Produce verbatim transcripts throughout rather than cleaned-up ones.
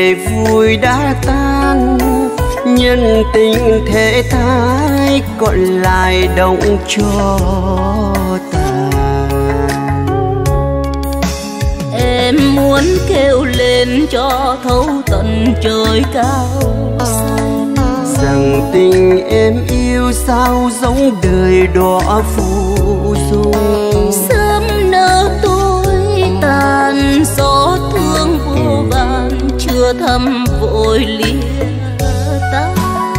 ngày vui đã tan, nhân tình thế thái còn lại động cho tàn. Em muốn kêu lên cho thấu tận trời cao xanh, rằng tình em yêu sao giống đời đọa phù dung. sớm nỡ tối tàn, gió thương vô vàn chưa thăm vội lìa ta.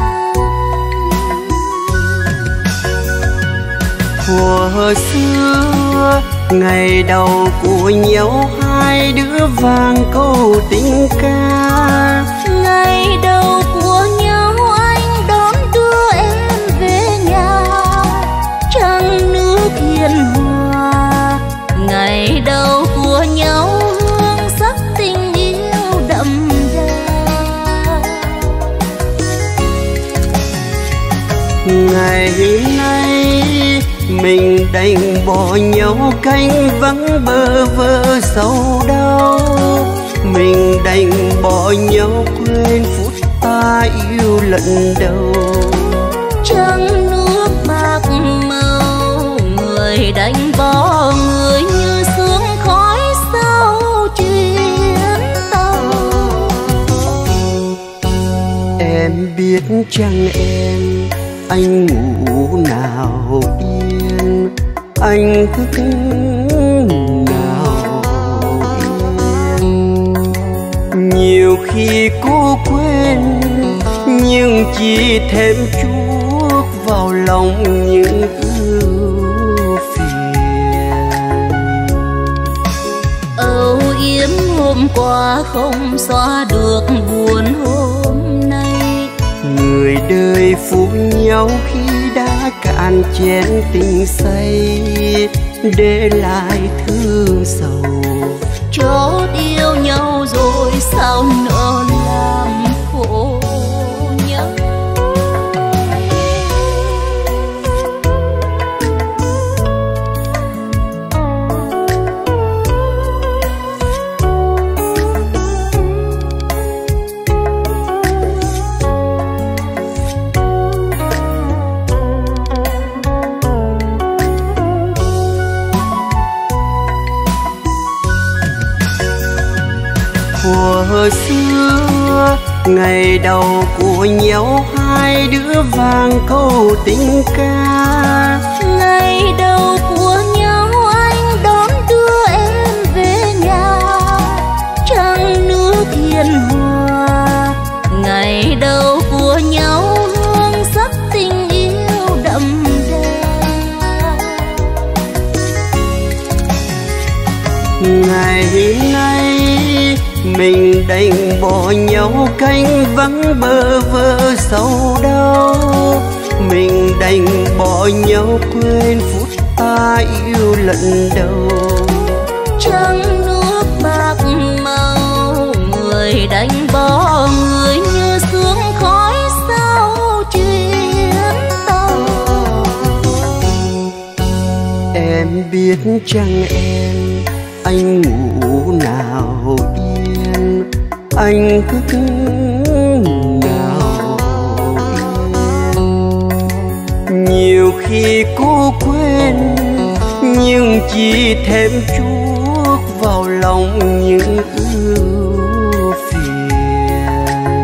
Thuở xưa ngày đầu của nhau hai đứa vang câu tình ca. Ngày đầu của nhau anh đón đưa em về nhà, trăng nước hiền hòa. Ngày đầu của nhau hương sắc tình yêu đậm đà. Ngày nay mình đành bỏ nhau cánh vắng bơ vơ sầu đau. Mình đành bỏ nhau quên phút ta yêu lần đầu. Trăng nước bạc màu, người đành bỏ người như sương khói sau chuyến tàu. Em biết chăng em, anh ngủ nào yên, anh thức nào yên. Nhiều khi cố quên nhưng chỉ thêm chuốc vào lòng những ưu phiền. Âu yếm hôm qua không xóa được buồn hôm nay. Người đời phụ nhau khi đã cạn chén tình say, để lại thương sầu. Chót yêu nhau rồi sao nỡ làm khổ nhau. Thuở xưa ngày đầu của nhau hai đứa vang câu tình ca. Ngày đầu của nhau anh đón đưa em về nhà, trăng nước hiền hòa. Ngày đầu của nhau hương sắc tình yêu đậm đà. Ngày nay mình đành bỏ nhau cánh vắng bơ vơ sầu đau. Mình đành bỏ nhau quên phút ta yêu lần đầu. Trăng nước bạc màu, người đành bỏ người như sương khói sau chuyến tàu. Em biết chăng em, anh ngủ nào yên, anh thức nào yên. Nhiều khi cố quên nhưng chỉ thêm chuốc vào lòng những ưu phiền.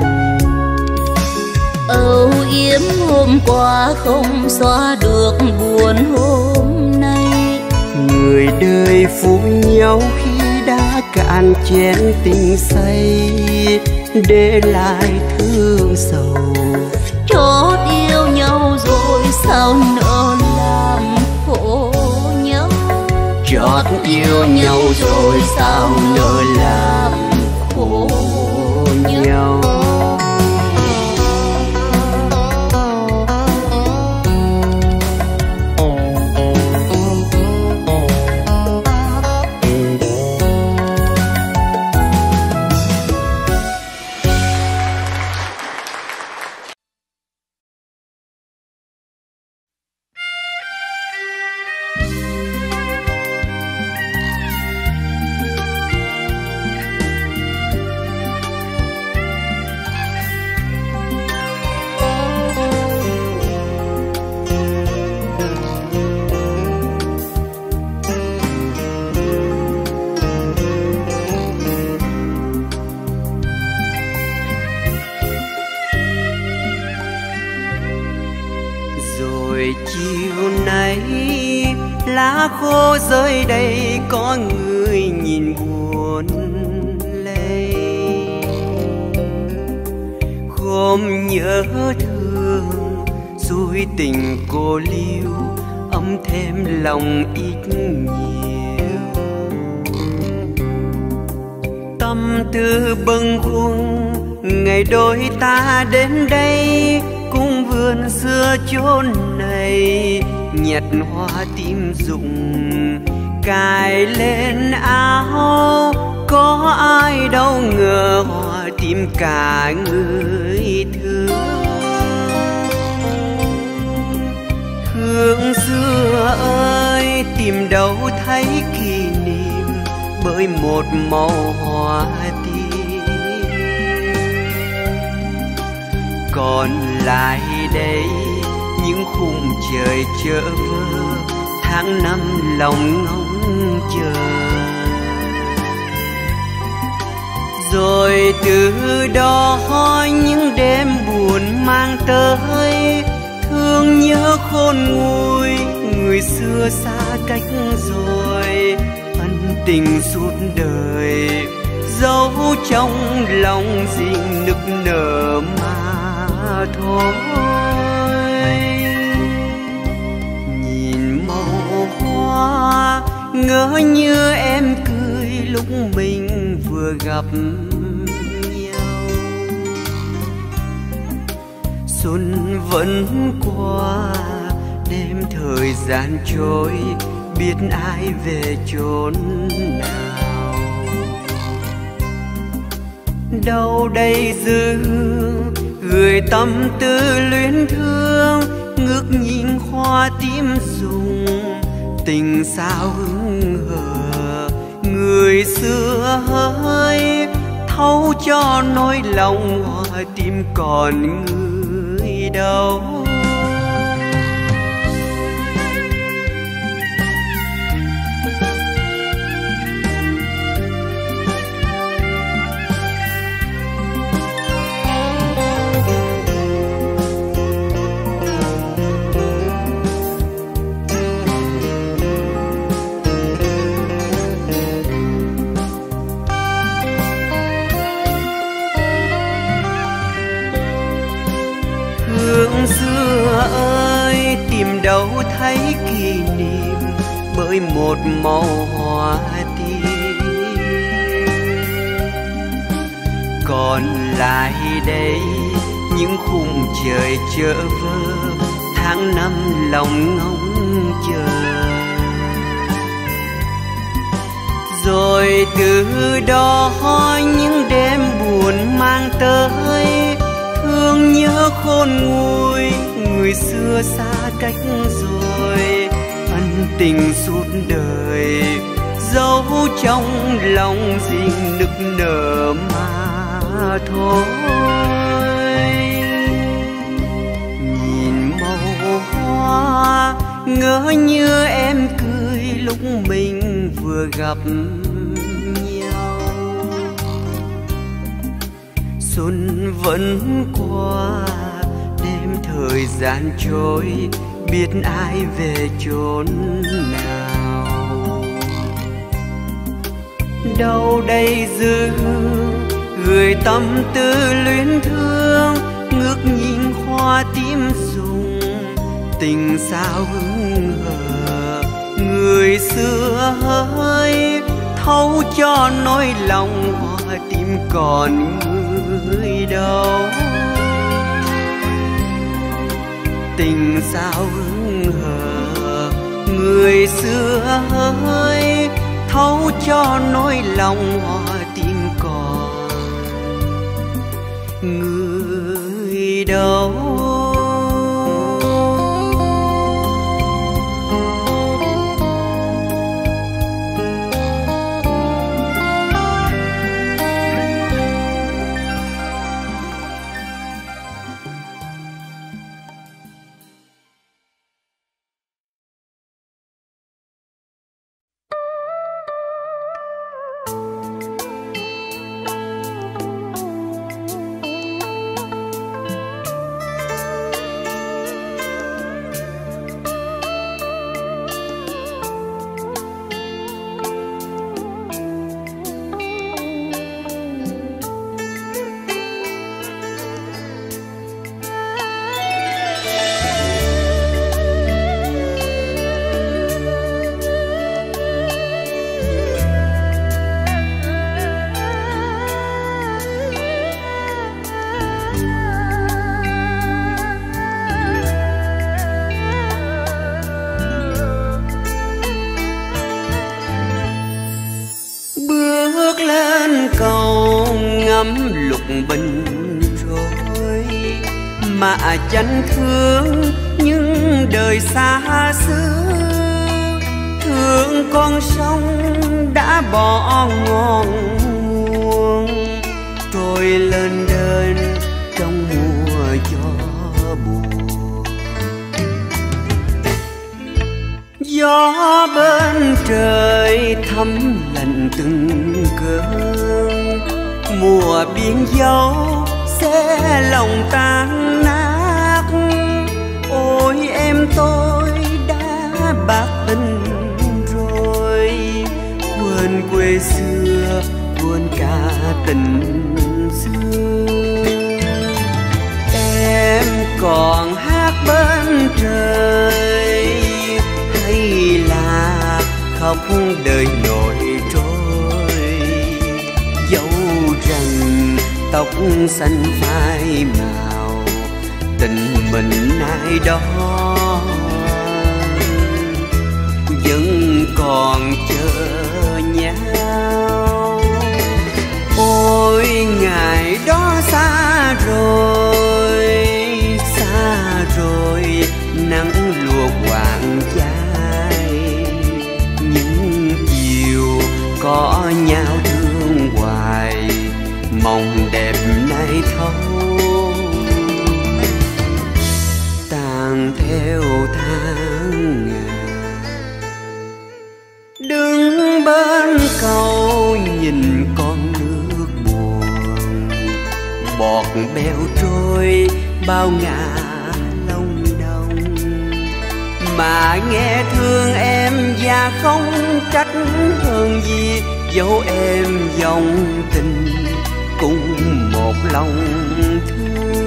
Âu yếm hôm qua không xóa được buồn hôm nay. Người đời phụ nhau khi đã cạn chén tình say, để lại thương sầu. Chót yêu nhau rồi sao nỡ làm khổ nhau. Chót yêu nhau rồi sao nỡ làm khổ nhau. Rồi chiều nay lá khô rơi đây, có người nhìn buồn lây. Gom nhớ thương rồi tình cô liêu, ấm thêm lòng ít nhiều. Tâm tư bâng khuâng ngày đôi ta đến đây, cung vườn xưa chốn này nhặt hoa tím rụng cài lên áo. Có ai đâu ngờ hoa tím cả người thương. Hương xưa ơi tìm đâu thấy kỷ niệm, bởi một màu hoa tím. Còn lại đây những khung trời chơ vơ, tháng năm lòng ngóng chờ. Rồi từ đó những đêm buồn mang tới, thương nhớ khôn nguôi người xưa xa cách rồi. Ân tình suốt đời dấu trong lòng riêng nức nở mà thôi. Nhìn màu hoa ngỡ như em cười lúc mình vừa gặp nhau. Xuân vẫn qua đêm thời gian trôi, biết ai về chốn nào. Đâu đây dư gửi tâm tư luyến thương, ngước nhìn hoa tím rụng tình sao hững hờ. Người xưa hỡi thấu cho nỗi lòng, hoa tim còn người đâu. Hương xưa ơi tìm đâu thấy kỷ niệm, bởi một màu hoa tím. Còn lại đây những khung trời chơ vơ, tháng năm lòng ngóng chờ. Rồi từ đó những đêm buồn mang tới, thương nhớ khôn nguôi người xưa xa cách rồi. Ân tình suốt đời dấu trong lòng riêng nức nở mà thôi. Nhìn màu hoa ngỡ như em cười lúc mình vừa gặp nhau. Xuân vẫn qua đêm thời gian trôi, biết ai về chốn nào. Đâu đây dư gửi tâm tư luyến thương, ngước nhìn hoa tím rụng tình sao hững hờ. Người xưa hỡi thấu cho nỗi lòng, hoa tim còn người đâu. Tình sao hững hờ người xưa hỡi thấu cho nỗi lòng, hoa tim còn người đâu. bình rồi, mà chẳng thương nhưng đời xa xưa. Thương con sông đã bỏ ngọn nguồn, trôi lên đên trong mùa gió buồn. Gió bên trời thấm lạnh từng cơn, mùa biển dấu sẽ lòng tan nát. Ôi em tôi đã bạc tình rồi, quên quê xưa quên cả tình xưa. Em còn hát bên trời hay là khóc đời nổi trôi, dẫu rằng tóc xanh phai màu tình mình nay đó vẫn còn chờ nhau. Ôi ngày đó xa rồi, xa rồi nắng lùa quạng chai, những chiều có nhau thương hoài, mong đẹp nay thấu tàn theo tháng ngày. Đứng bên cầu nhìn con nước buồn, bọt bèo trôi bao ngả lông đông, mà nghe thương em và không trách hơn gì, dẫu em dòng tình cũng một lòng thương.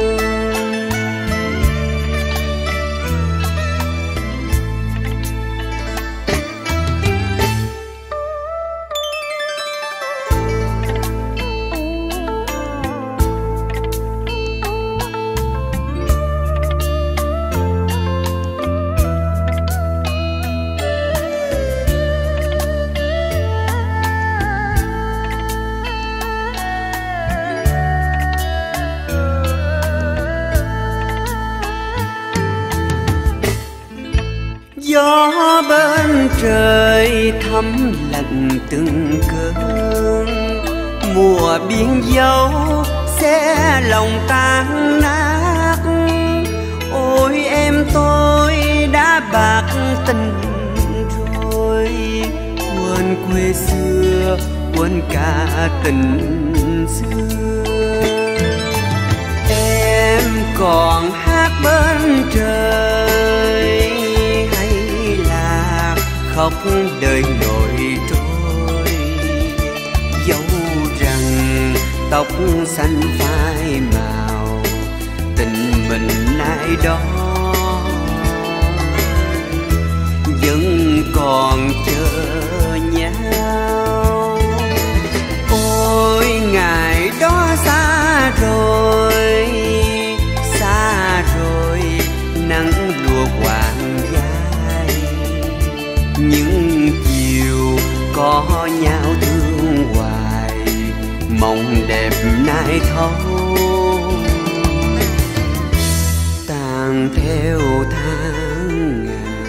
Gió bên trời thấm lạnh từng cơn, mùa biển dấu sẽ lòng tan nát. Ôi em tôi đã bạc tình rồi, quên quê xưa quên cả tình xưa. Em còn hát bên trời khóc đời nổi trôi, dẫu rằng tóc xanh phai màu tình mình nay đó vẫn còn chờ nhau. Ôi ngày đó xa rồi, xa rồi nắng lùa quạng vai, những chiều có nhau thương hoài, mong đẹp nay thấu tàn theo tháng ngày.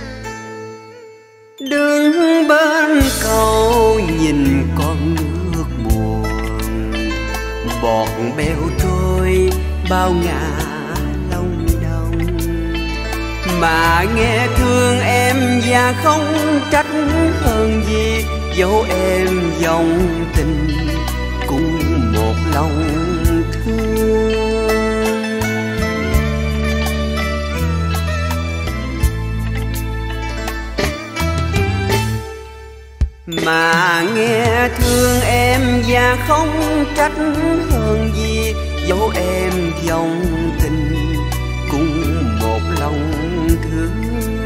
Đứng bên cầu nhìn con nước buồn, bọt bèo trôi bao ngả lông đông, mà nghe thương em và không trách hơn gì, dẫu em dòng tình cũng một lòng thương. Mà nghe thương em và không trách hơn gì, dẫu em dòng tình cũng một lòng thương.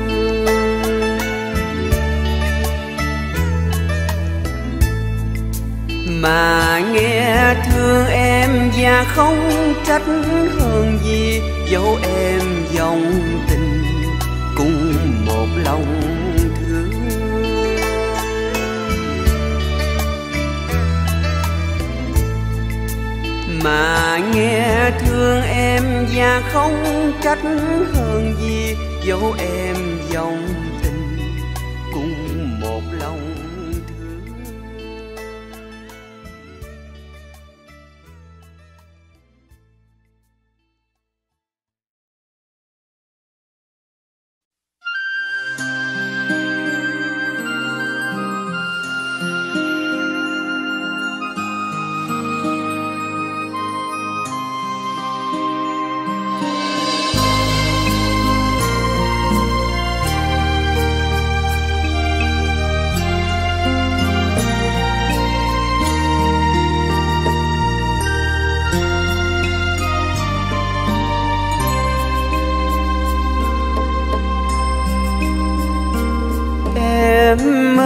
Mà nghe thương em và không trách hơn gì, dẫu em dòng tình cũng một lòng thương. không trách hơn gì, dẫu em dòng tình cùng một lòng thương. Em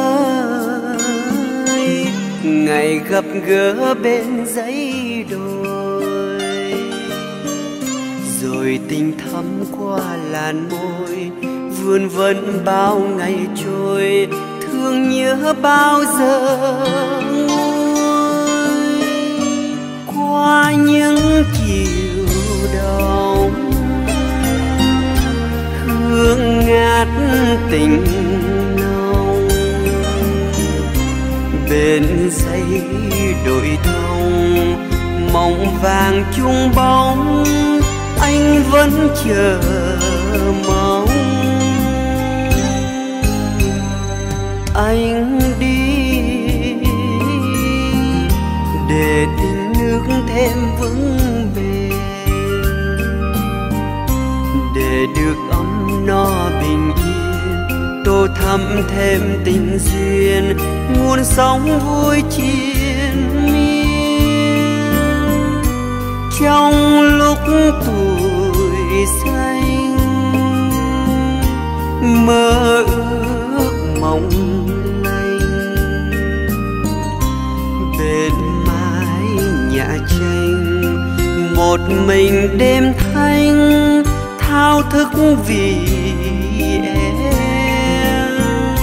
ơi, ngày gặp gỡ bên dãy đồi, rồi tình thắm qua làn môi, vươn vấn bao ngày trôi, thương nhớ bao giờ ngồi. Qua những chiều đông hương ngát tình nồng, bên dãy đồi thông mộng vàng chung bóng, anh vẫn chờ mong. Anh đi để tình nước thêm vững bền, để được ấm no bình yên, tô thắm thêm tình duyên, nguồn sống vui triền miên. Trong lúc tuổi xanh mơ ước mong lành, bên mái nhà tranh một mình đêm thanh, thao thức vì em.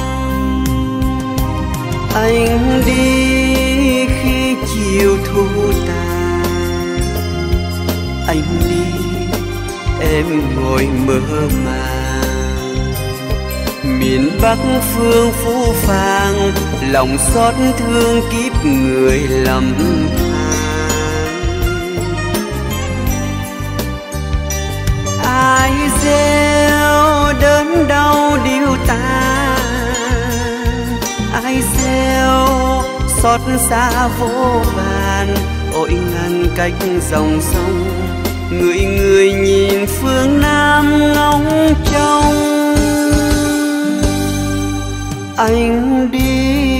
Anh đi khi chiều thu tàn, anh đi em ngồi mơ màng, miền Bắc phương phũ phàng, lòng xót thương kiếp người lầm than. Ai gieo đớn đau điêu tàn, ai gieo xót xa vô vàn, ôi ngăn cách dòng sông, người người nhìn phương Nam ngóng trông. Anh đi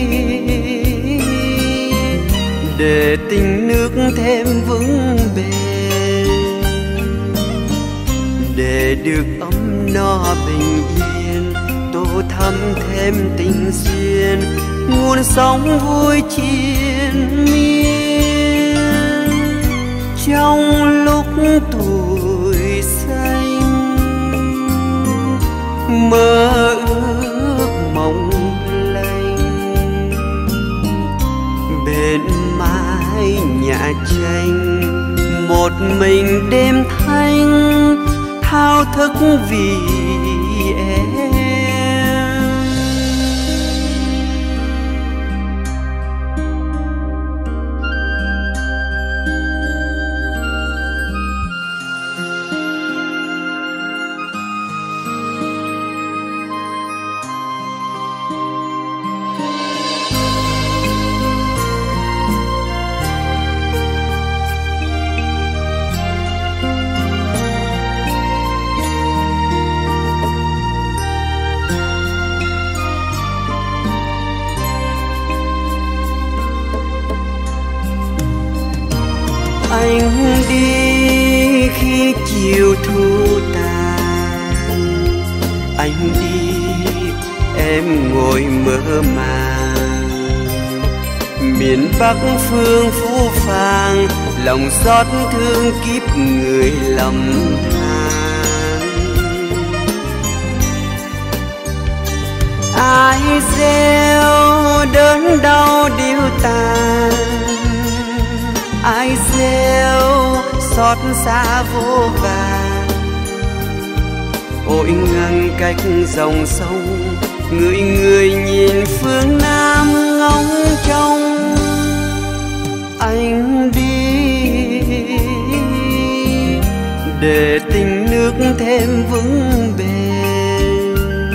để tình nước thêm vững bền, để được ấm no bình yên, tô thắm thêm tình duyên, nguồn sống vui triền miên. Trong lúc tuổi xanh mơ ước mong lành, bên mái nhà tranh một mình đêm thanh, thao thức vì em. Anh đi khi chiều thu tàn, anh đi em ngồi mơ màng, miền Bắc phương phũ phàng, lòng xót thương kiếp người lầm than. Ai gieo đớn đau điêu tàn, ai gieo xót xa vô vàn, ôi ngăn cách dòng sông, người người nhìn phương Nam ngóng trông. Anh đi để tình nước thêm vững bền,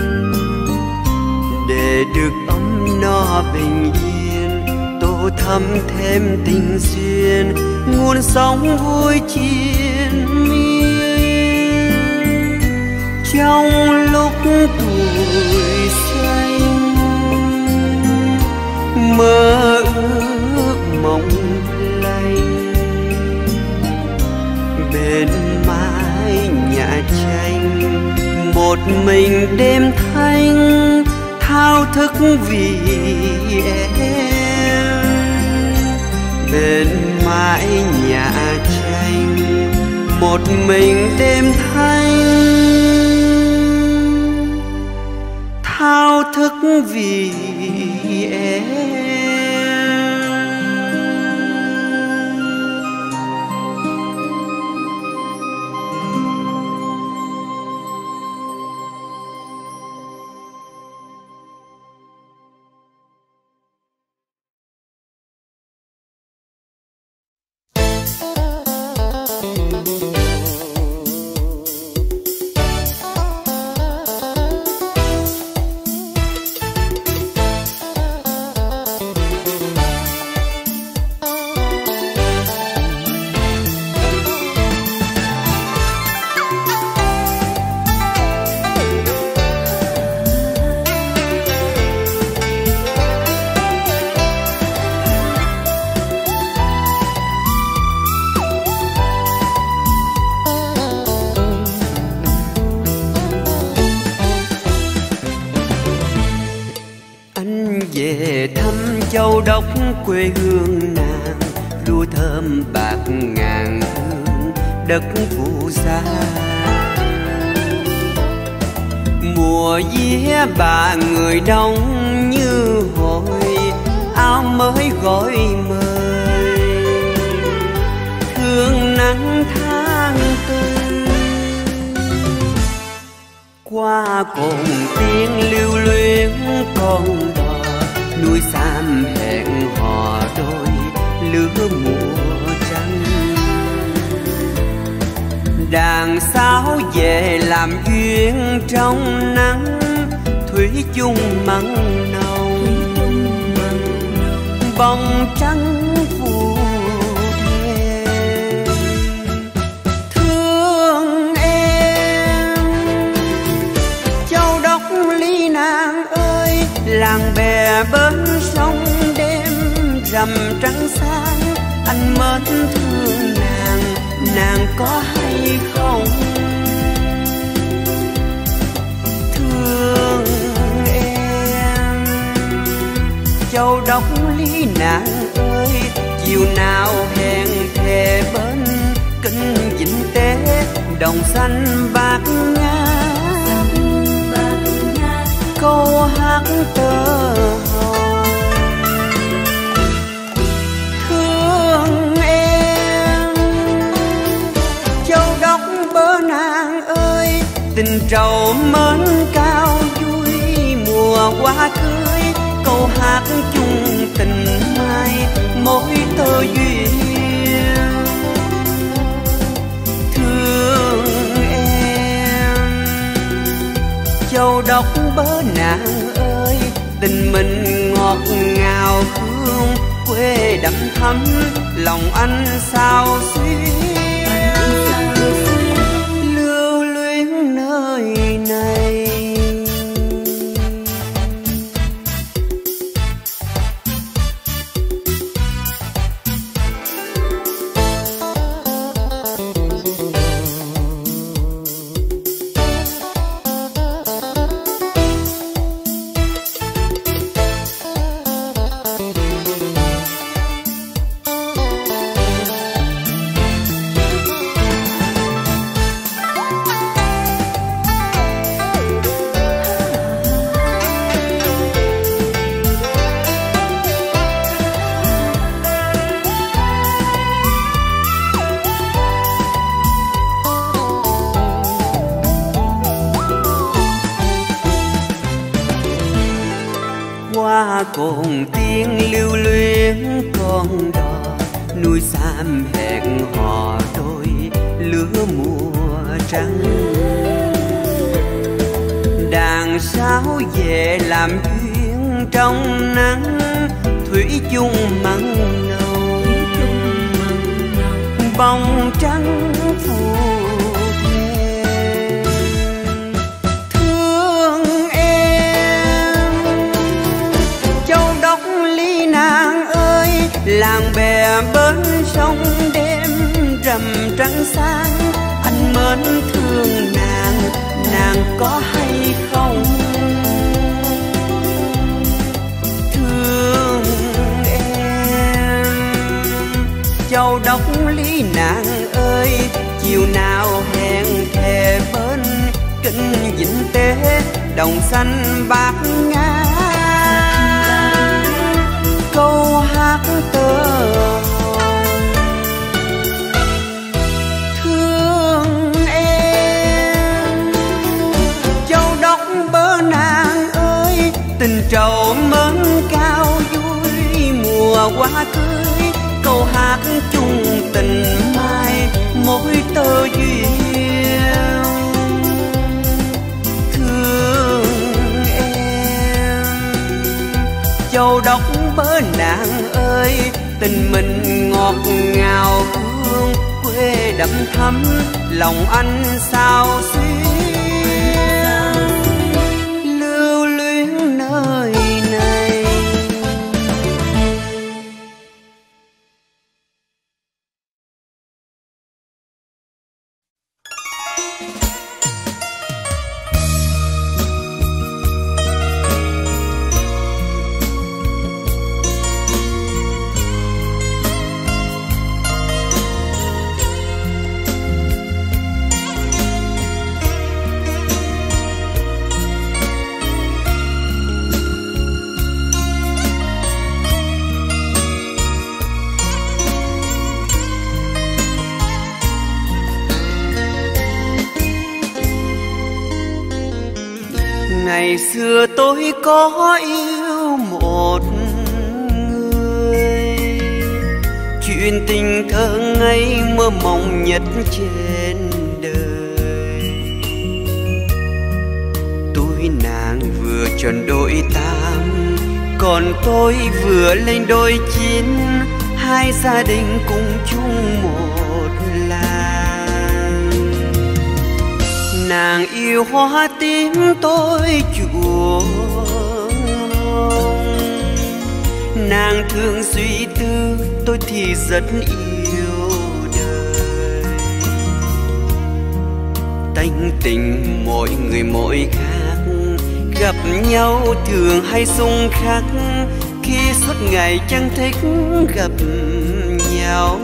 để được ấm no bình yên, tô thắm thêm tình duyên, nguồn sóng vui triền miên. Trong lúc tuổi xanh mơ ước mong lành, bên mái nhà tranh một mình đêm thanh thao thức vì em. Bên mái nhà tranh một mình đêm thanh thao thức vì em. Châu Đốc quê hương nàng, lúa thơm bạc ngàn hương đất Phù Sa. Mùa vía bà người đông như hồi, áo mới gói mời, thương nắng tháng tư. Qua cồn tiếng lưu luyến con đò, núi Sam hẹn hò đôi lứa mùa trăng. Đàn sáo về làm duyên trong nắng, thủy chung mặn nồng, bông trắng phù thêm. Thương em Châu Đốc Lý Nàng ơi, làng bè bên sông đêm rằm trắng sáng. Anh mến thương nàng, nàng có hay không? Thương em Châu Đốc Lý Nàng ơi, chiều nào hẹn thề bên kinh Vĩnh Tế, đồng xanh bát ngát câu hát tơ hò. Thương em Châu Đốc bớ nàng ơi, tình trầu mến cao vui mùa hoa cưới, câu hát chung tình mai mối tơ duyên. Thương em Châu Đốc bớ nàng ơi, tình mình ngọt ngào hương quê đậm thắm, lòng anh sao xuyên lưu luyến nơi này. hoa cồn tiếng lưu luyến con đò, núi xám hẹn hò đôi lứa mùa trắng. Đàn sáo về làm duyên trong nắng, thủy chung mặn nồng, bóng trắng phủ thêm. Thương em Châu Đốc Lý Nàng ơi, làng bè bên sông đêm rằm trăng sáng. Anh mến thương nàng, nàng có hay không? Thương em Châu Đốc Lý Nàng ơi, chiều nào hẹn thề bên kinh Vĩnh Tế, đồng xanh bát ngát câu hát tơ hồng. Thương em Châu Đốc Bơ Nàng ơi, tình trầu mến cao vui mùa hoa cưới, câu hát chung tình mai mỗi tơ duyên. Thương em Châu Đốc Bơ Nàng ơi, tình mình ngọt ngào hương quê đậm thắm, lòng anh sao xuyên lưu luyến nơi này. Ngày xưa tôi có yêu một người, chuyện tình thơ ngây mơ mộng nhất trên đời. Tôi nàng vừa tròn đôi tám, còn tôi vừa lên đôi chín, hai gia đình cùng chung một làng. Nàng yêu hoa tím tôi chuộng hồng, nàng thường suy tư tôi thì rất yêu đời. Tánh tình mỗi người mỗi khác, gặp nhau thường hay xung khắc, khi suốt ngày chẳng thích gặp nhau.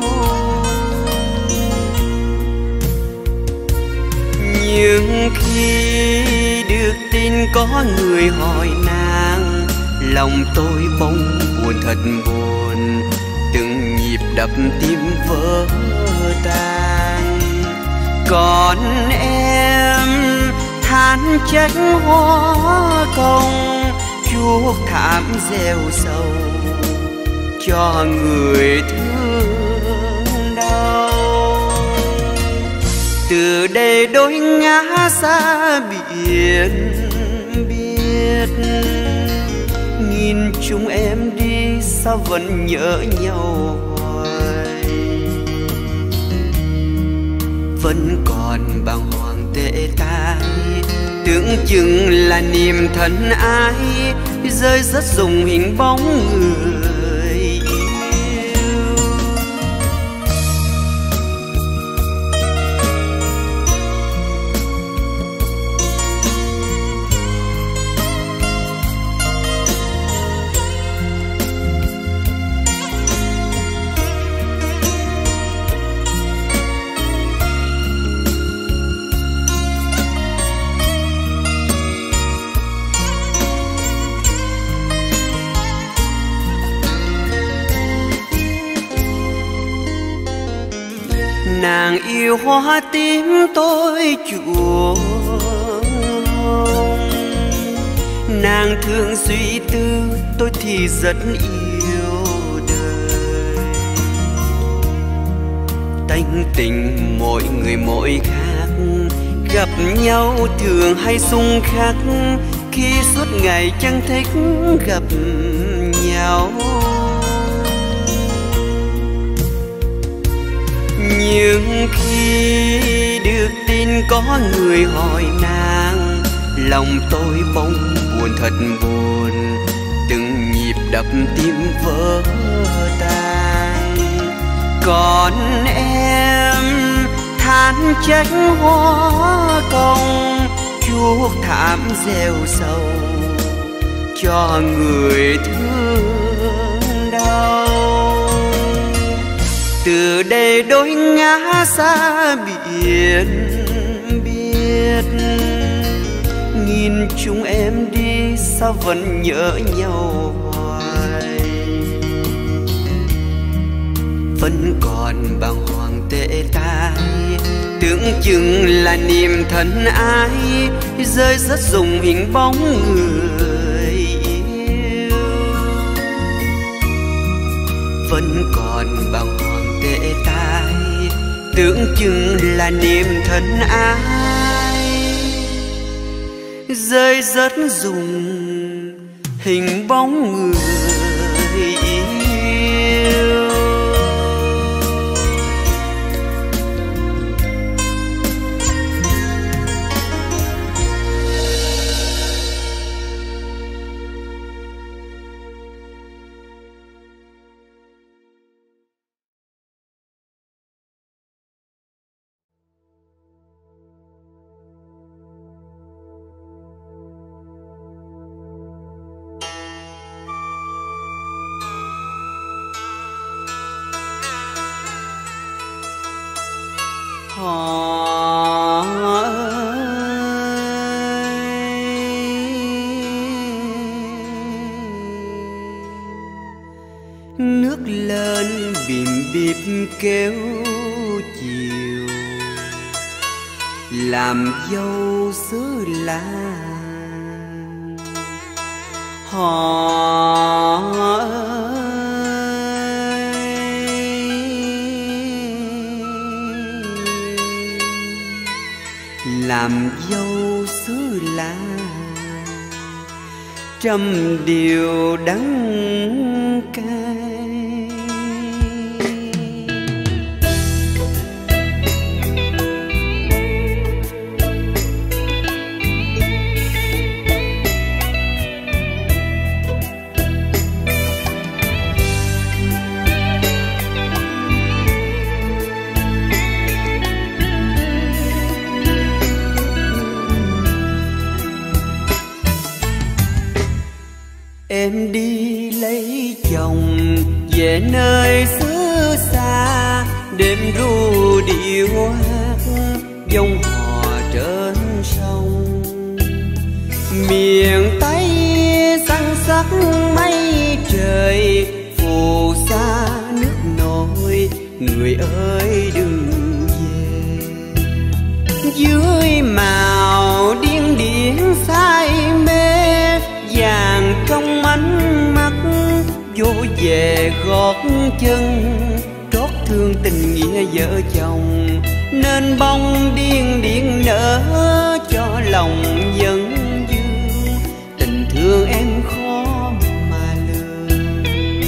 Nhưng khi được tin có người hỏi nàng, lòng tôi bỗng buồn thật buồn, từng nhịp đập tim vỡ tan. Còn em than trách hoa công, chuốc thảm gieo sầu cho người thương đau. Từ đây đôi ngã xa biển biết, nhìn chúng em đi sao vẫn nhớ nhau hoài. Vẫn còn bàng hoàng tệ tái, tưởng chừng là niềm thân ái, rơi rất dùng hình bóng người. Nàng yêu hoa tím tôi chuộng hồng, nàng thường suy tư, tôi thì rất yêu đời. Tánh tình mỗi người mỗi khác, gặp nhau thường hay xung khắc, khi suốt ngày chẳng thích gặp nhau. Nhưng khi được tin có người hỏi nàng, lòng tôi bỗng buồn thật buồn, từng nhịp đập tim vỡ tan. Còn em than trách hoa cong, chuốc thảm gieo sầu cho người thương đau. Từ đây đôi ngã xa biển biết, nhìn chúng em đi sao vẫn nhớ nhau hoài. Vẫn còn bàng hoàng tệ tai, tưởng chừng là niềm thân ái, rơi rất dùng hình bóng người yêu. Vẫn còn bàng hoàng tệ tai, tưởng chừng là niềm thân ái, rơi rất dùng hình bóng người yêu. Họ nước lên bìm bịp kêu chiều, làm dâu xứ làng. Họ làm dâu xứ làng, trăm điều đắng cay. Em đi lấy chồng về nơi xứ xa, đêm ru điệu hát dông hò trên sông. Miền Tây săn sắc mây trời, phù sa nước nổi, người ơi đừng về. Dưới màu điên điển say mê, vàng trong ánh mắt vô về gót chân, trót thương tình nghĩa vợ chồng, nên bông điên điên nở cho lòng vẫn vương. Tình thương em khó mà lường,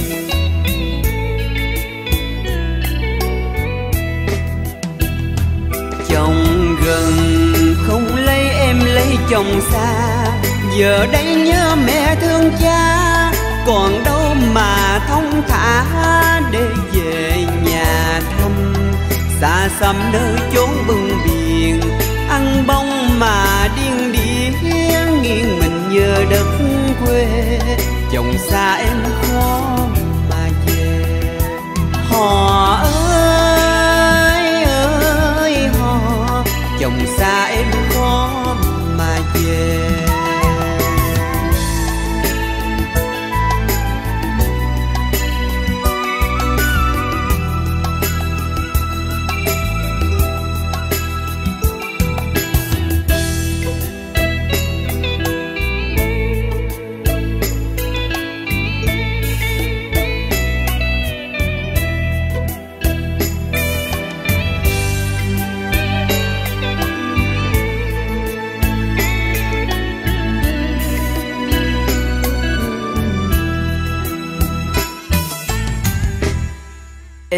chồng gần không lấy em lấy chồng xa. Giờ đây nhớ mẹ thương cha, còn đâu mà thông thả để về nhà thăm. Xa xăm nơi chốn bưng biển, ăn bông mà điên điển, nghiêng mình nhờ đất quê. Chồng xa em khó mà về. Họ ơi ơi họ, chồng xa em khó mà về.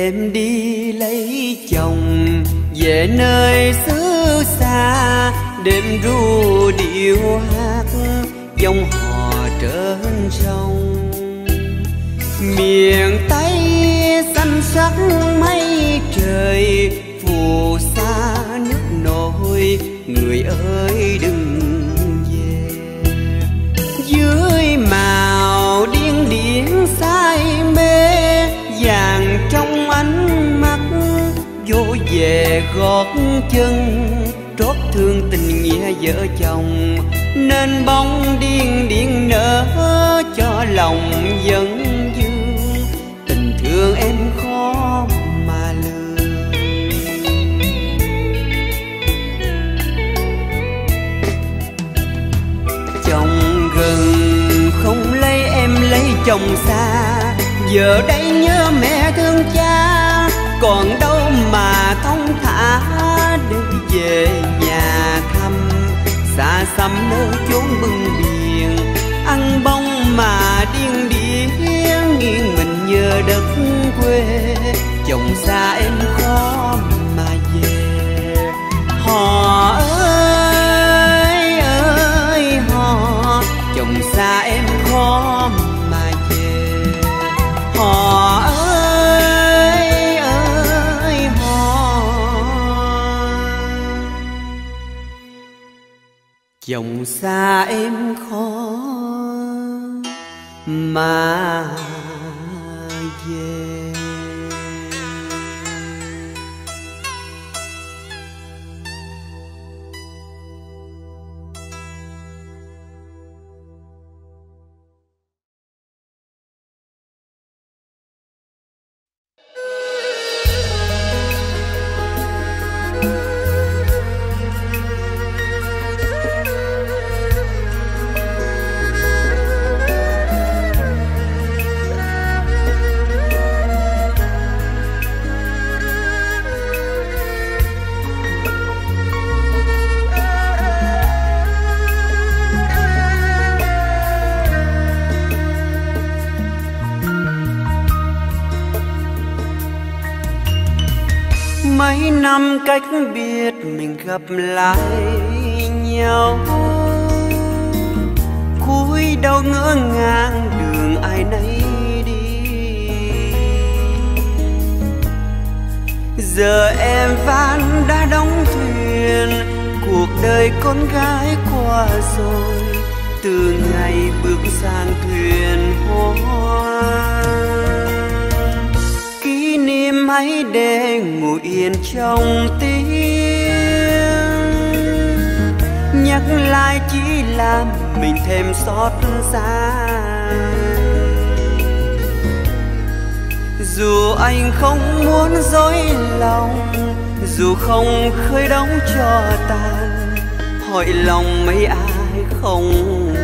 em đi lấy chồng về nơi xứ xa, đêm ru điệu hát dòng hò trên sông. Miền Tây xanh sắc mây trời, phù sa nước nổi, người ơi đừng về. Dưới màu điên điển say mê, vàng trong ánh mắt vô về gót chân, trót thương tình nghĩa vợ chồng, nên bóng điên điên nở cho lòng vẫn vương. Tình thương em khó mà lường. Chồng gần không lấy em lấy chồng xa, giờ đây nhớ mẹ thương cha, còn đâu mà thông thả để về nhà thăm. Xa xăm nơi chốn bưng biển, ăn bông mà điên điển, nghiêng mình nhờ đất quê. Chồng xa em khó mà về. Họ ơi ơi họ, chồng xa em khó mà về. Họ ơi ơi họ, chồng xa em khó mà về. Mấy năm cách biệt mình gặp lại nhau, cúi đầu ngỡ ngàng đường ai nấy đi. Giờ em van đã đóng thuyền, cuộc đời con gái qua rồi, từ ngày bước sang thuyền hoa. Kỷ niệm hãy để ngủ yên trong tim, nhắc lại chỉ làm mình thêm xót xa. Dù anh không muốn dối lòng, dù không khơi đóng cho tàn, hỏi lòng mấy ai không buồn.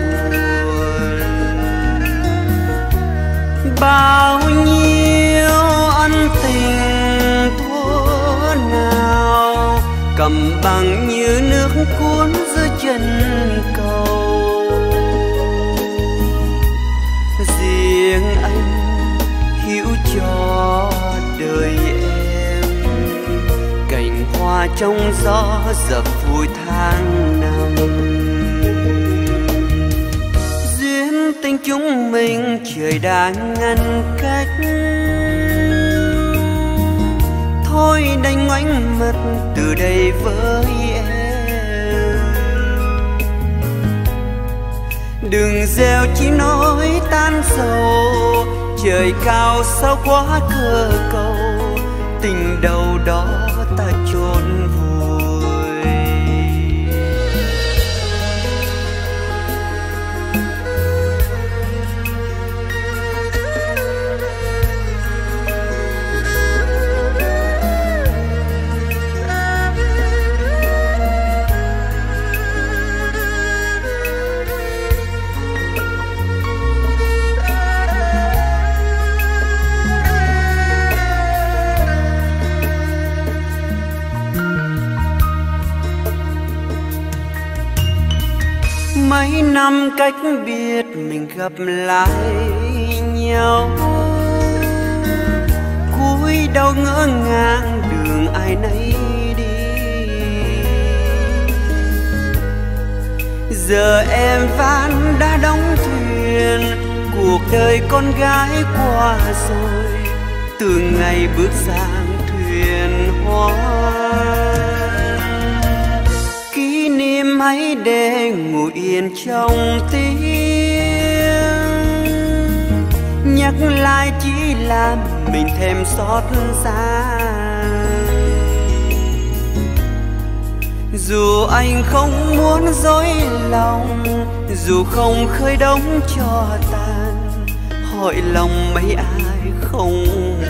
Bao nhiêu ân tình thuở nào cầm bằng như nước cuốn dưới chân cầu. Riêng anh hiểu cho đời em, cành hoa trong gió dập vùi tháng năm. Duyên tình chúng mình trời đang ngăn cách, thôi đành ngoảnh mặt từ đây với em. Đừng gieo chỉ nói tan sầu, trời cao sao quá cơ cầu, tình đầu đó ta chôn vùi. Mấy năm cách biệt mình gặp lại nhau, cúi vui đâu ngỡ ngàng đường ai nấy đi. Giờ em ván đã đóng thuyền, cuộc đời con gái qua rồi, từ ngày bước sang thuyền hoa. Kỷ niệm hãy để ngủ yên trong tim, nhắc lại chỉ làm mình thêm xót xa. Dù anh không muốn dối lòng, dù không khơi đống cho tàn, hỏi lòng mấy ai không buồn.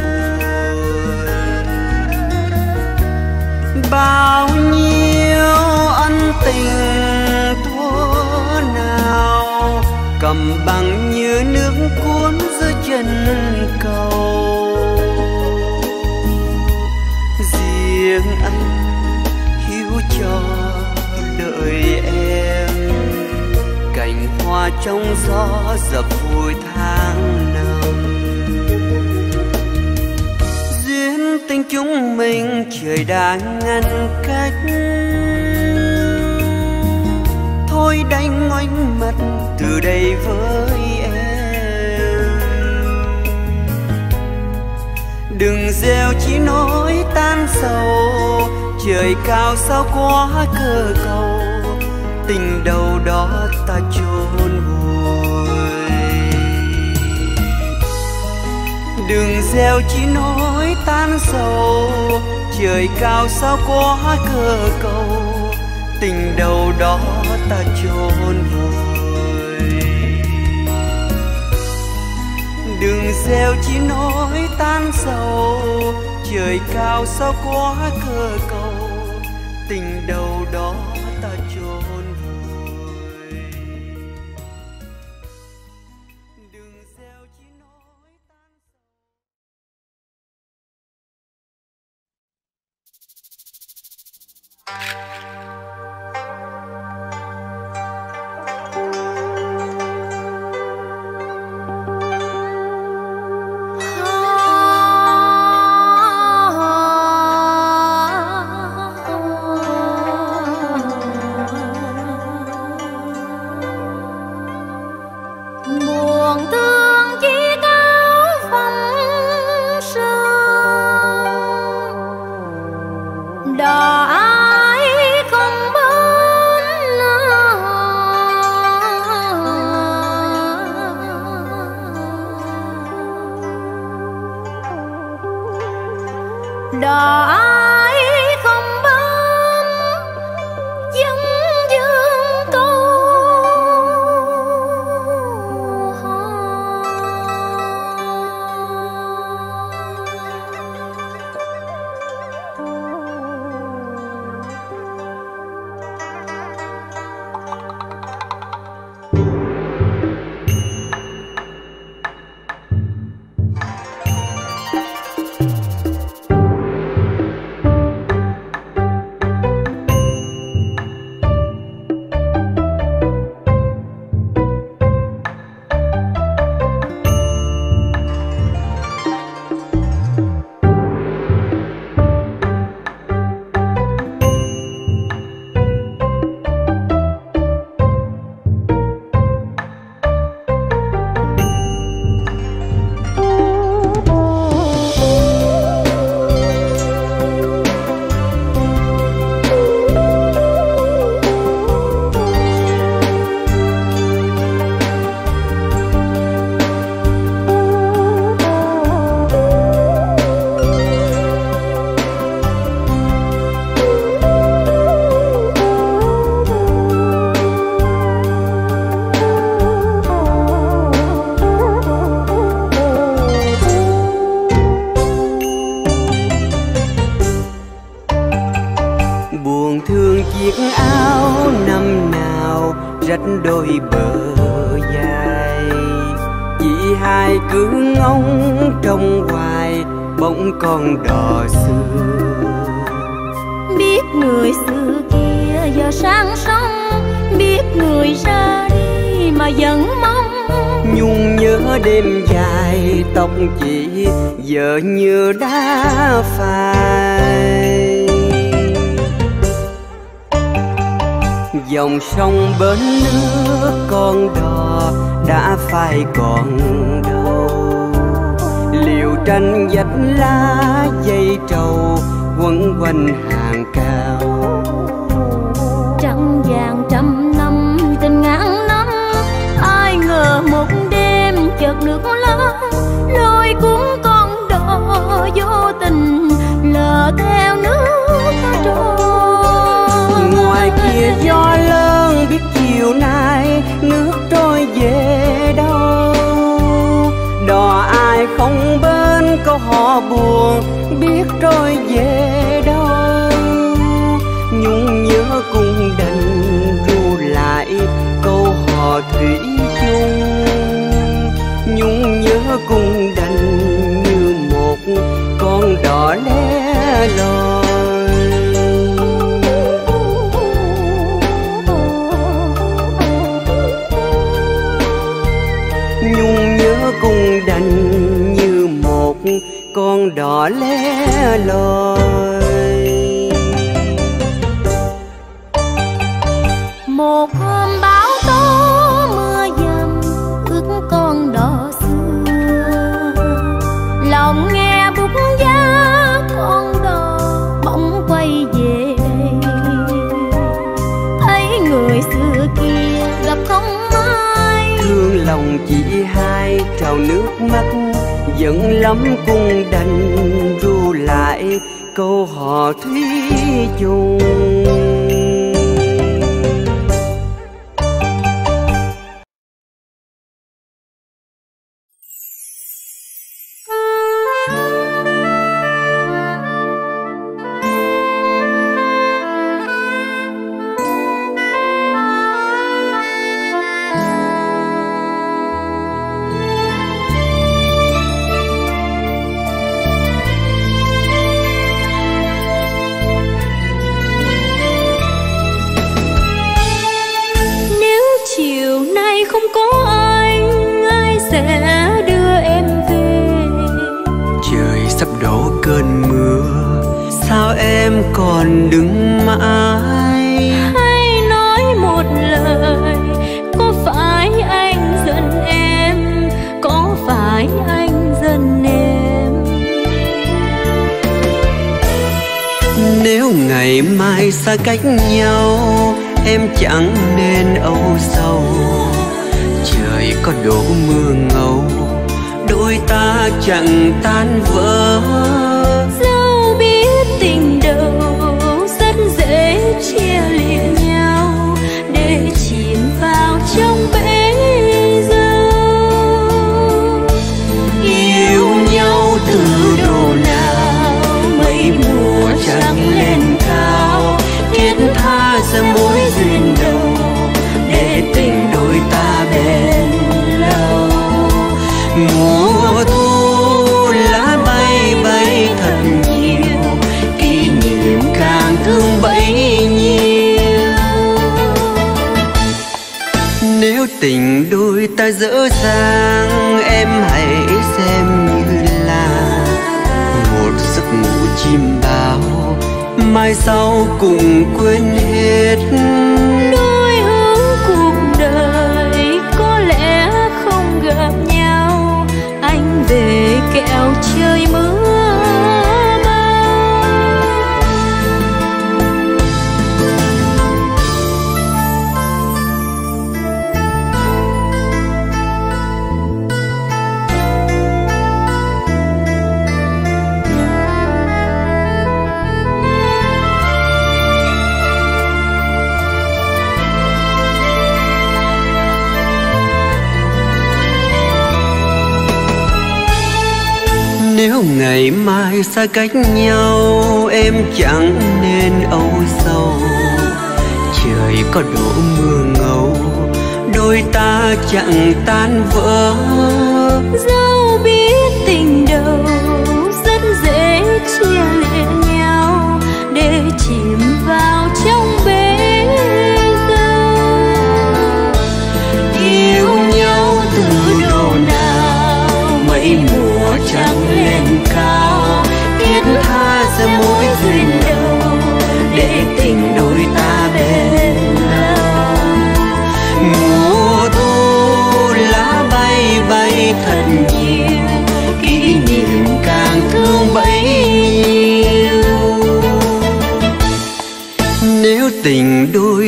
Bao nhiêu ân tình thuở nào cầm bằng như nước cuốn dưới chân cầu. Riêng anh hiu cho đợi em, cành hoa trong gió dập vùi tháng năm. Duyên tình chúng mình trời đã ngăn cách, thôi đành ngoảnh mặt từ đây với em. Đừng gieo chỉ nỗi tan sầu, trời cao sao quá cơ cầu, tình đầu đó ta chôn vùi. Đừng gieo chỉ nỗi tan sầu, trời cao sao quá cơ cầu, tình đầu đó ta chôn vùi. Đừng gieo chỉ nỗi tan sầu, trời cao sao quá cơ cầu, tình đầu đó ta chôn vùi. Đừng gieo chỉ nỗi tan rách đôi bờ dài, chị hai cứ ngóng trông hoài bỗng con đò xưa. Biết người xưa kia giờ sang sông, biết người ra đi mà vẫn mong nhung nhớ đêm dài tóc chỉ giờ như đá phai. Dòng sông bến nước con đò đã phai còn đâu. Liều tranh vách lá dây trầu quấn quanh hàng cao. Trăng vàng trăm năm tình ngàn năm, ai ngờ một đêm chợt nước lắng lôi cuốn con đò vô tình lờ theo nước trôi. Ngoài kia gió lớn biết chiều nay nước trôi về đâu. Đò ai không bên câu hò buồn biết trôi về đâu. Nhung nhớ cùng đành ru lại câu hò thủy chung. Nhung nhớ cùng đành như một con đò lẻ loi. Nhung nhớ cùng đành như một con đò lẻ loi. Một hôm bão tố mưa dầm ướt con đò xưa, lòng nghe bút giá con đò bỗng quay về đây. Thấy người xưa kia gặp không ai, thương lòng chỉ hai trào nước mắt. Giận lắm cung đành ru lại câu hò thủy chung. Còn đứng mãi hãy nói một lời, có phải anh giận em, có phải anh giận em? Nếu ngày mai xa cách nhau em chẳng nên âu sầu. Trời có đổ mưa ngâu đôi ta chẳng tan vỡ. Dẫu biết tình đầu rất dễ chia lìa nhau để chìm vào trong bể dâu. Yêu nhau từ độ nào mấy mùa trăng lên cao, thiết tha ra mối duyên đầu để tình đôi ta bền lâu. Mùa thu lá bay bay thật nhiều, kỷ niệm càng thương bấy nhiêu. Nếu tình đôi ta dở dang em hãy xem như là một giấc ngủ chim bao, mai sau cùng quên hết. Đôi hướng cuộc đời có lẽ không gặp nhau, anh về kẹo trời mưa bao. Nếu ngày mai xa cách nhau em chẳng nên âu sầu. Trời có đổ mưa ngâu đôi ta chẳng tan vỡ. Dẫu biết tình đầu rất dễ chia lìa nhau để chìm vào trong bể dâu. Yêu nhau từ độ nào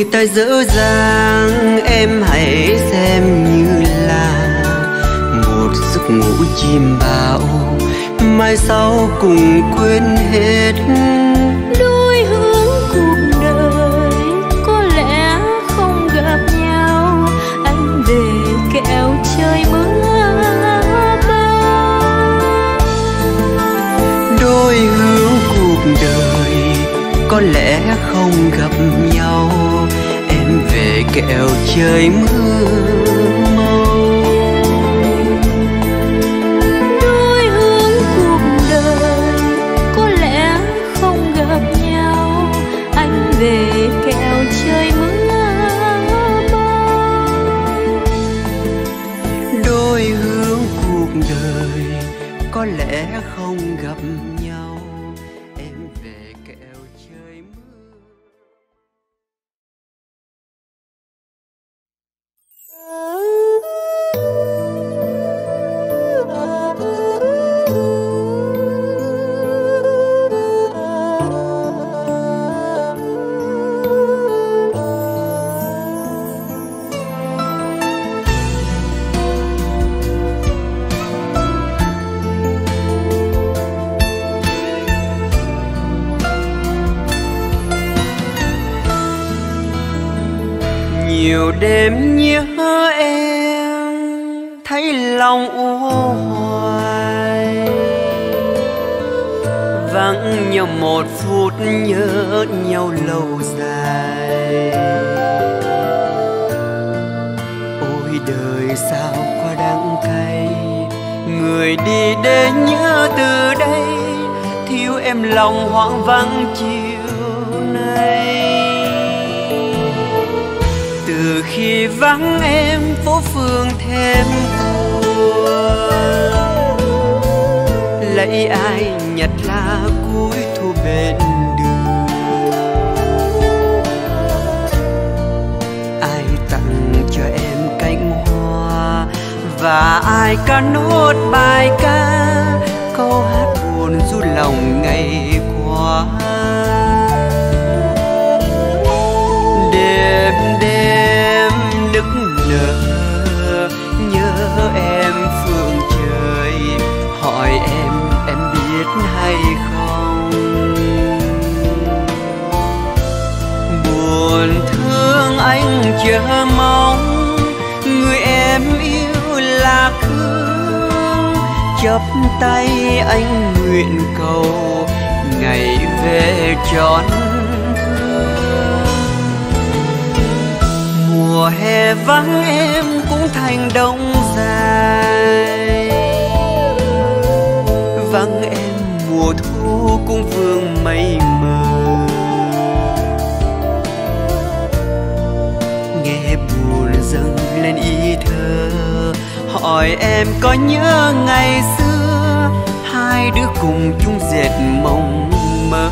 đôi ta dở dang em hãy xem như là một giấc ngủ chim bao, mai sau cùng quên hết. Đôi hướng cuộc đời có lẽ không gặp nhau, anh về kẹo trời mưa bao. Đôi hướng cuộc đời có lẽ không gặp nhau, em về kẹo trời mưa mau. Đôi hướng cuộc đời có lẽ không gặp nhau, anh về kẹo trời mưa bao. Đôi hướng cuộc đời có lẽ không gặp nhau, em về kẹo trời mưa. Nhiều đêm nhớ em thấy lòng u hoài, vắng nhau một phút nhớ nhau lâu dài. Ôi đời sao quá đắng cay, người đi để nhớ từ đây, thiếu em lòng hoang vắng chiều nay. Từ khi vắng em phố phường thêm buồn, lấy ai nhặt lá cuối thu bên đường, ai tặng cho em cánh hoa và ai ca nốt bài ca, câu hát buồn ru lòng ngày qua. Đêm đêm nức nở nhớ em phương trời, hỏi em em biết hay không. Buồn thương anh chờ mong, người em yêu lạc hương, chắp tay anh nguyện cầu ngày về trọn. Mùa hè vắng em cũng thành đông dài, vắng em mùa thu cũng vương mây mờ. Nghe buồn dâng lên ý thơ, hỏi em có nhớ ngày xưa, hai đứa cùng chung dệt mộng mơ.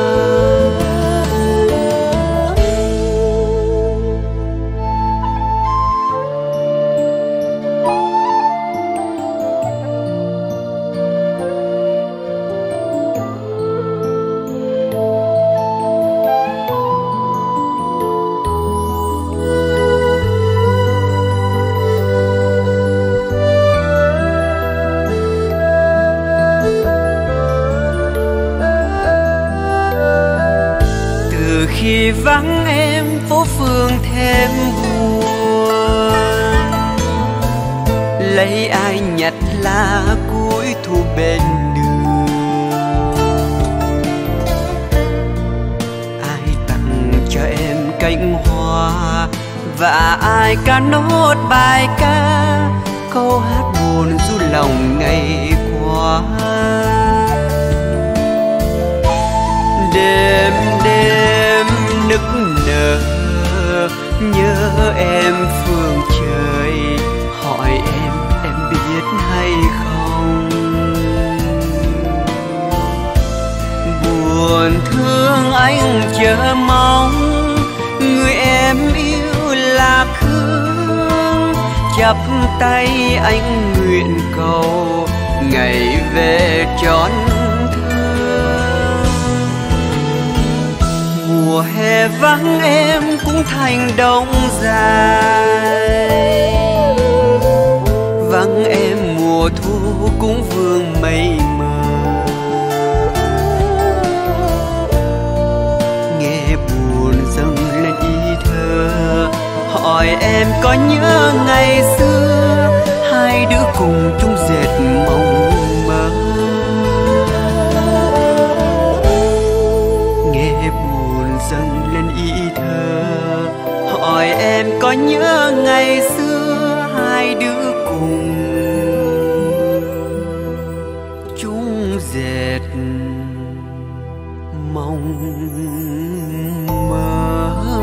Khi vắng em phố phường thêm buồn, lấy ai nhặt lá cuối thu bên đường, ai tặng cho em cánh hoa và ai ca nốt bài ca, câu hát buồn ru lòng ngày qua. Đêm đêm nức nở nhớ em phương trời, hỏi em em biết hay không. Buồn thương anh chờ mong, người em yêu lạc hương, chắp tay anh nguyện cầu ngày về trọn. mùa hè vắng em cũng thành đông dài, vắng em mùa thu cũng vương mây mờ. Nghe buồn dâng lên ý thơ, hỏi em có nhớ ngày xưa hai đứa cùng chung dệt mộng mơ. Nghe buồn dâng lên ý thơ, hỏi em có nhớ ngày xưa hai đứa cùng chung dệt mộng mơ.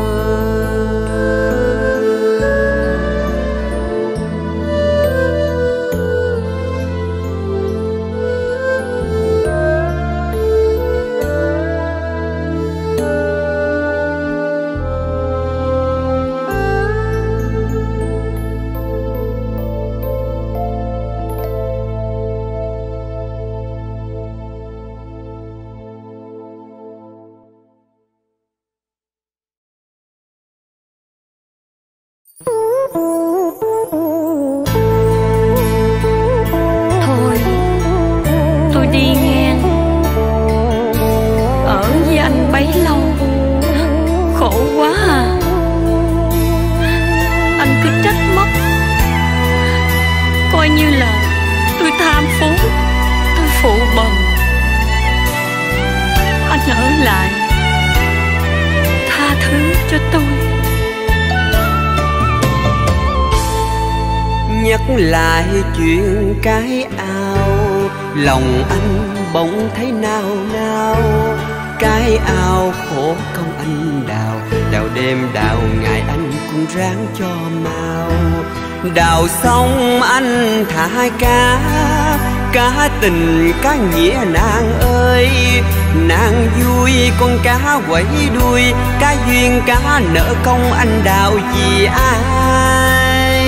Thôi, tôi đi nghe. Ở với anh bấy lâu, khổ quá à. Anh cứ trách móc, coi như là tôi tham phú, tôi phụ bần. Anh ở lại, tha thứ cho tôi. Nhắc lại chuyện cái ao, lòng anh bỗng thấy nao nao. Cái ao khổ công anh đào, đào đêm đào ngày anh cũng ráng cho mau. Đào xong anh thả cá, cá tình cá nghĩa nàng ơi. Nàng vui con cá quẩy đuôi, cá duyên cá nợ công anh đào vì ai.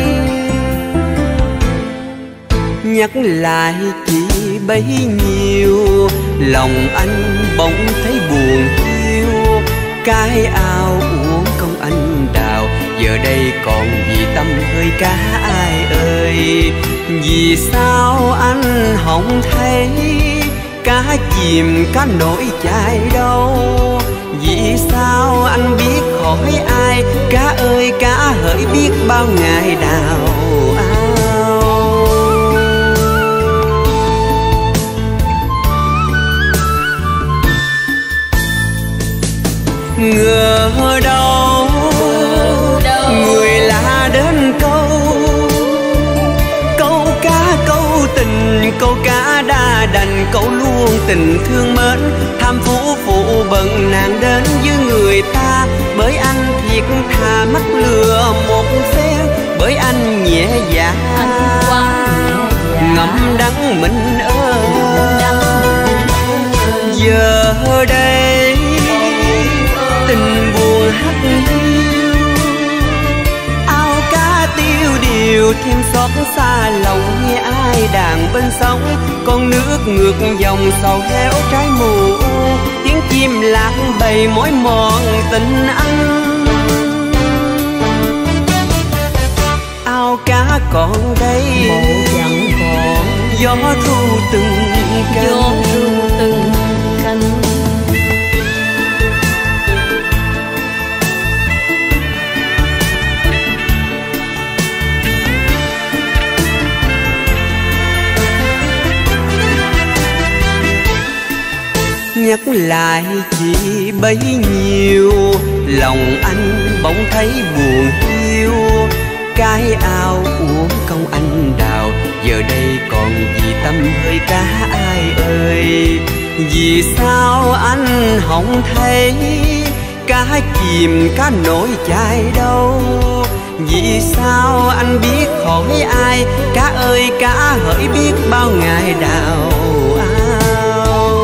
Nhắc lại chỉ bấy nhiêu, lòng anh bỗng thấy buồn hiu. Cái ao uổng công anh đào, giờ đây còn gì tâm hơi cá ai ơi. Vì sao anh không thấy cá chìm cá nổi chài đâu? Vì sao anh biết hỏi ai? Cá ơi cá hỡi biết bao ngày đào ao. Ngờ đâu người lạ đến câu, câu cá câu tình, câu cá đã đành câu luôn tình thương mến. Tham phú phụ bận nàng đến với người ta, bởi anh thiệt thà mắc lừa một phen. Bởi anh nhẹ dạ ngậm đắng mình ơi. Giờ đây tình buồn hắt hiu, ao cá tiêu điều thêm xót xa lòng. Nghe ai đàn bên sông, con nước ngược dòng sầu héo trái mù. Tiếng chim lạc bầy mỏi mòn tình anh. Ao cá còn đây mộ chẳng còn, gió thu từng cánh, gió thu từng cánh. Nhắc lại chỉ bấy nhiêu, lòng anh bỗng thấy buồn hiu. Cái ao uổng công anh đào, giờ đây còn gì tâm hơi cá ai ơi. Vì sao anh không thấy cá chìm cá nổi chài đâu? Vì sao anh biết hỏi ai? Cá ơi cá hỡi biết bao ngày đào ao.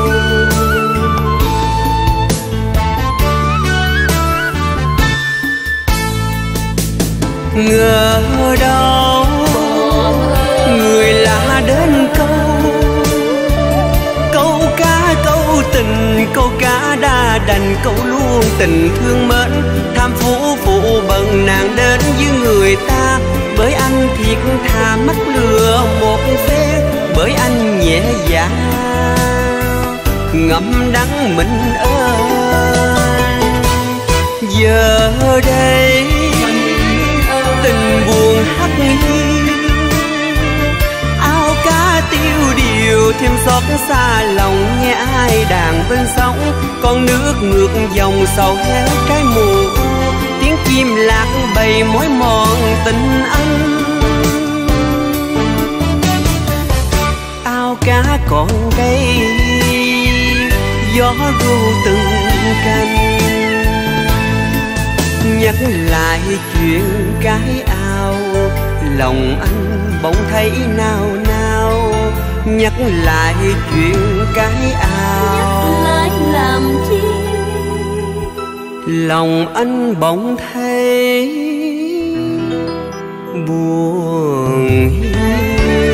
Ngờ đâu người lạ đến câu, câu cá câu tình. tình câu cá đã đành câu luôn tình thương mến. Tham phú phụ bần nàng đến với người ta, bởi anh thiệt thà mắc lừa một phen, bởi anh nhẹ dạ ngậm đắng mình ơi. Giờ đây tình buồn hắt hiu, áo cá tiêu điều thêm xót xa lòng nghe ai đàn bên sóng. Con nước ngược dòng sầu héo trái mùa, tiếng chim lạc bầy mối mòn tình anh. Áo cá còn đây gió ru từng canh, nhắc lại chuyện cái ao lòng anh bỗng thấy nao nao. Nhắc lại chuyện cái ao, nhắc lại làm chi lòng anh bỗng thấy buồn hiu.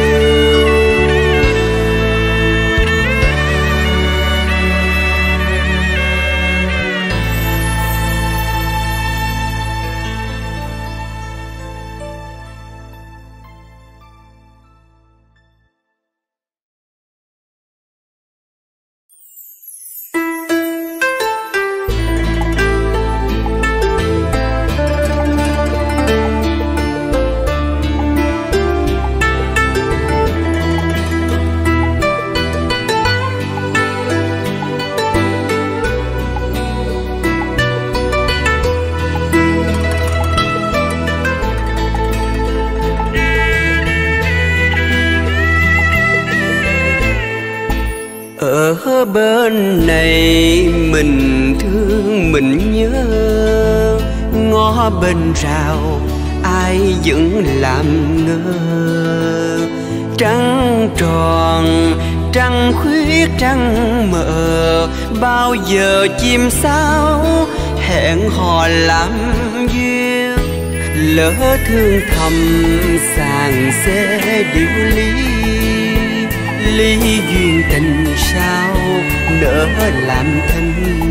Ở bên này mình thương mình nhớ, ngó bên rào ai vẫn làm ngơ. Trăng tròn trăng khuyết trăng mờ, bao giờ chim sao hẹn hò làm duyên. Lỡ thương thầm sàng xe điệu ly, ly duyên tình sao nỡ làm thân.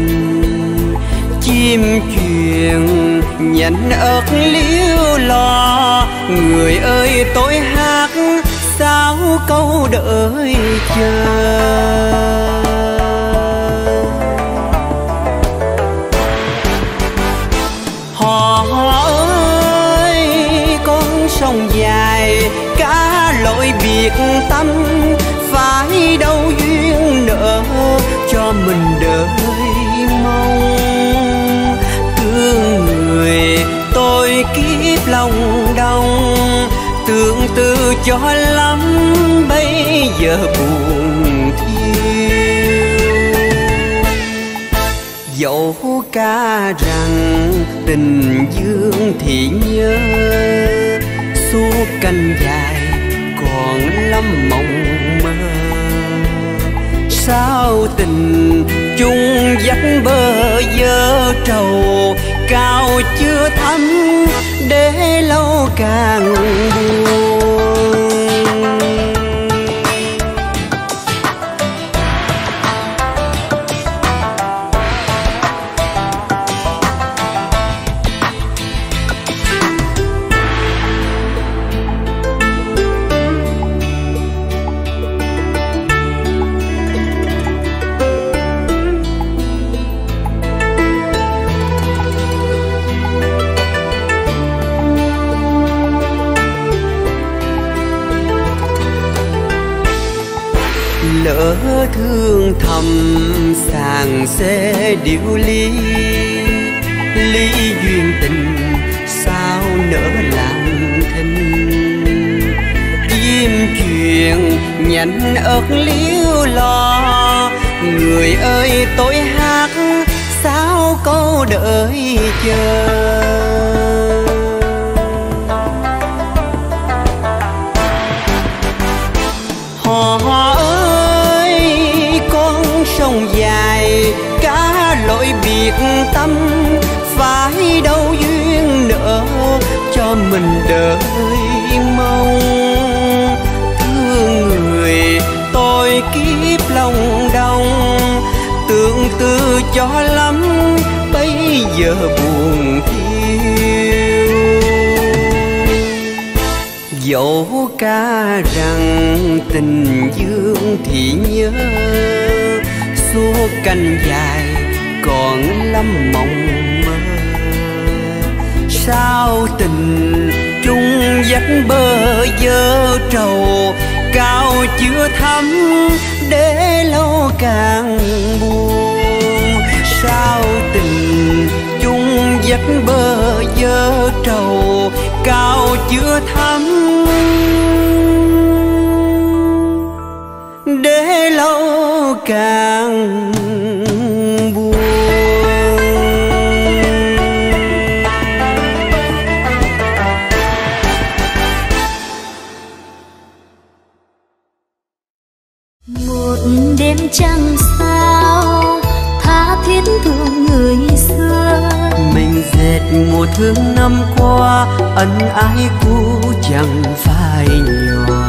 Chim chuyền nhánh ớt liếu lo, người ơi tôi hát sao câu đợi chờ. Hò ơi con sông dài cá lội biệt tâm, phải đâu duyên nợ cho mình đợi mong. Thương người tôi kiếp lòng đông, tương tư cho lắm bây giờ buồn thiêu. Dẫu ca rằng tình dương thì nhớ, suốt canh dài còn lắm mộng mơ. Sao tình chung dắt bơ vơ trầu, cao chưa thắm để lâu càng buồn. Lỡ thương thầm sàng xe điệu ly, ly duyên tình sao nỡ làm thinh. Chim chuyền nhánh ớt liếu lo, người ơi tôi hát sao câu đợi chờ. Hò sông dài cá lội biệt tâm, phải đâu duyên nợ cho mình đợi mong. Thương người tôi kiếp lòng đông, cho lắm bây giờ buồn thiêu. Dẫu ca rằng tình dương thì nhớ, suốt canh dài còn lắm mộng mơ. Sao tình chung dắt bơ vơ trầu, cao chưa thắm để lâu càng buồn. Sao tình chung dắt bơ vơ trầu, cao chưa thắm để lâu càng buồn. Một đêm trăng sao tha thiết thương người xưa, mình dệt mùa thương năm qua ân ái cũ chẳng phai nhỏ.